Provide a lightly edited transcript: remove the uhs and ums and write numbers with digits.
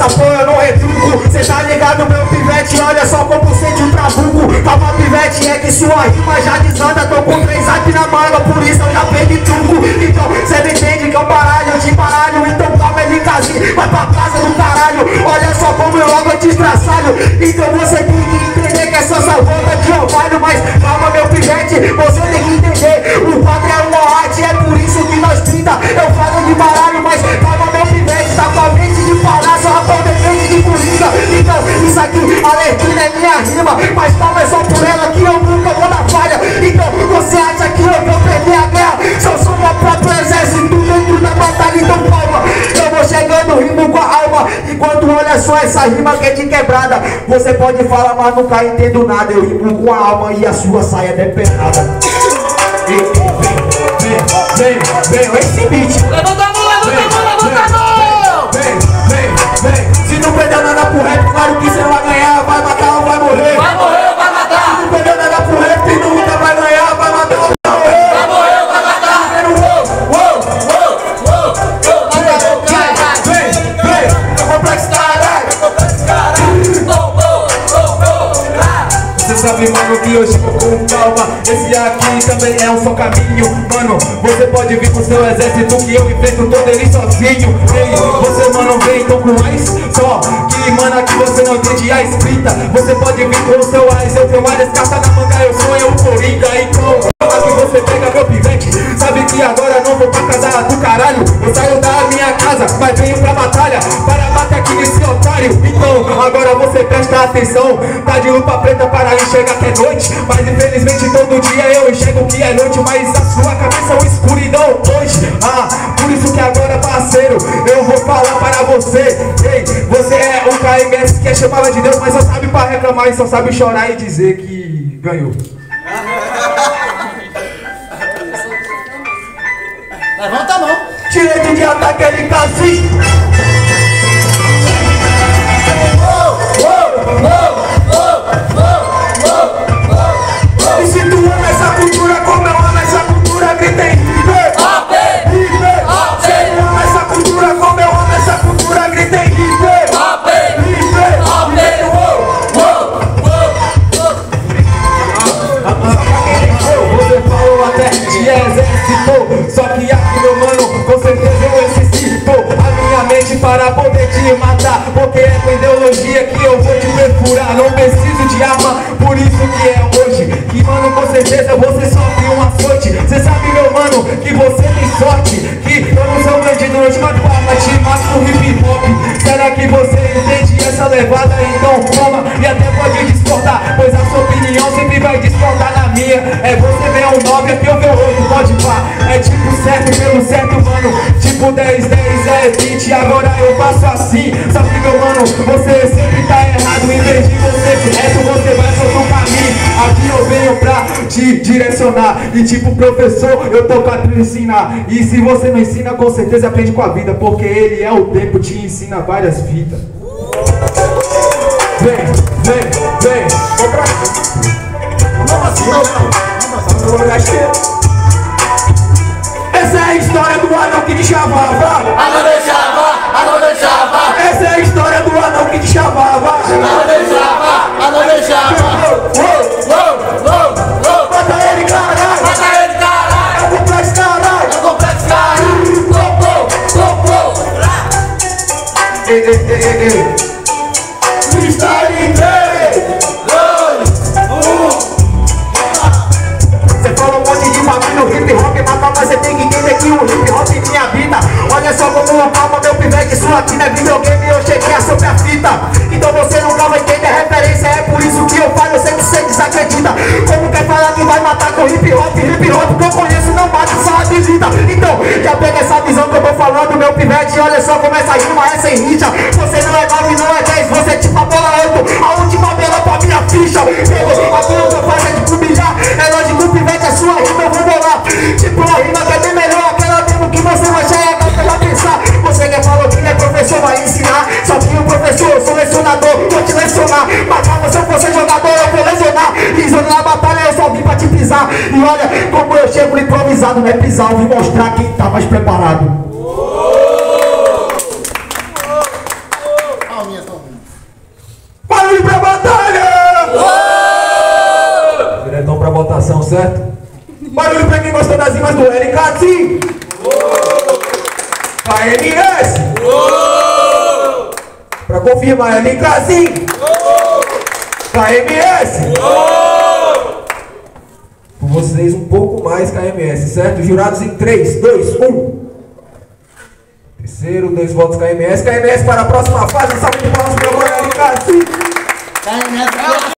essa porra eu não retruco. Cê tá ligado, meu pivete, olha só como sente o trabuco. Calma, pivete, é que sua rima já desanda. Tô com 3 zap na manga, por isso eu já perdi truco. Então cê me entende que é um baralho de baralho. Então calma, ele casinho, vai pra casa do caralho. Olha só como eu logo te estraçalho. Então você tem que entender que essa salvada de orvalho. Mas calma, meu pivete, você tem que entender. O quadro é uma arte, é por isso que nós pinta. Eu falo de baralho, mas calma, meu pivete, tá com a mente de palácio, rapão depende de coringa. Então isso aqui, Alerquina é minha rima, mas calma, é só por ela que eu nunca vou dar falha. Então você acha que eu vou perder a guerra? Se eu sou meu próprio exército dentro da batalha, então calma. Eu vou chegando, rimo com a alma. Enquanto olha só essa rima que é de quebrada. Você pode falar, mas nunca entendo nada. Eu rimo com a alma e a sua saia é depenada. Vem, esse beat. Levanta a mão, levanta a mão! Vem. Se não perdeu nada pro rap, claro que você vai ganhar. Vai matar ou vai morrer? Vai morrer ou vai matar? Se não perdeu nada pro rap, nunca vai ganhar. Vai matar ou vai morrer? Vai morrer ou vai matar? Vem, eu vou pra esse caralho. Você sabe, mano, que eu chego com calma. Esse aqui também é um só caminho. Mano, você pode vir com seu exército que eu enfrento todo ele sozinho. Ei, você, mano, vem então com mais. Só que, mano, aqui você não entende a escrita. Você pode vir com o seu AIS, eu tenho várias cartas na manga, eu sou o Coringa. Então, aqui você pega meu pivete. Sabe que agora não vou pra casa do caralho. Eu saio da minha casa, mas venho pra batalha para bater aqui nesse otário. Então, agora você presta atenção. Tá de lupa preta para enxergar que é noite, mas infelizmente todo dia eu enxergo que é noite. Mas a sua cabeça é uma escuridão hoje. Por isso que agora, parceiro, eu vou falar para você. Ei, você é um KMS que é chamada de Deus, mas só sabe pra reclamar e só sabe chorar e dizer que ganhou. Levanta a mão. Direito de ataque ele casinho. E se tu ama essa cultura como eu amo essa cultura, grita em River. Se tu ama essa cultura como eu amo essa cultura, grita em River. Você falou até de exército, só que aqui, meu mano, com certeza eu necessito a minha mente para poder te matar, porque é com ideologia que eu vou te perfurar. Não preciso de arma, por isso que é hoje que, mano, com certeza você sofre um açoite. Cê sabe, meu mano, que você tem sorte, que eu não sou bandido, não te mato com arma, te mato com hip hop. Será que você entende essa levada? Então toma e até pode discordar, pois a sua opinião sempre vai discordar na minha. É você ver um 9, aqui eu ver 8, pode pá. É tipo certo pelo certo, mano. Tipo 10, 10 é 20, agora eu faço assim. Sabe, meu mano, você sempre tá errado. Em vez de você ser reto, você vai pro outro caminho. Aqui eu venho pra te direcionar. E tipo professor, eu tô pra te ensinar. E se você não ensina, com certeza aprende com a vida, porque ele é o tempo, te ensina várias vidas. Vem. Vamos assim, não. Essa é a história do anão que te chamava. Anão deixava. Essa é a história do anão que te chamava. Anão deixava. Mata ele, caralho. É o complexo, caralho. Freestyle em 3, 2, 1. Você fala um monte de bagulho no hip hop, mas você tem que entender que o hip hop é minha vida. Olha só como eu calma, meu pivete, isso aqui não é videogame, eu cheguei a sobre a fita. Então você nunca vai entender a referência, é por isso que eu falo, eu sei que você desacredita. Como quer falar que vai matar com hip hop que eu conheço não mata, só habilita. Então, já pega essa visão que eu tô falando, meu pivete, olha só como essa rima é sem rixa. Você não é 9, não é 10, você é tipo a bola 8, a última bela pra minha ficha. Pegou, aquilo que eu faço é de humilhar, é lógico que o pivete é sua rima, eu vou bolar. Tipo a rima que é bem melhor, aquela mesmo que você vai chegar pra pensar. Você quer falar que é professor, vai ensinar. Só que o professor, eu sou lecionador, vou te lecionar. Mas calma, se eu fosse jogador, eu vou lesionar. Pisando na batalha, eu só vim pra te pisar. E olha como eu chego improvisado, não é pisar, eu vim mostrar quem tá mais preparado. certo? Barulho pra quem gostou das rimas do LK, KMS. Pra confirmar, LK, KMS. Por vocês um pouco mais KMS, certo? Jurados em 3, 2, 1. Terceiro, 2 votos KMS. KMS para a próxima fase. Salve de palmas para o LK. KMS.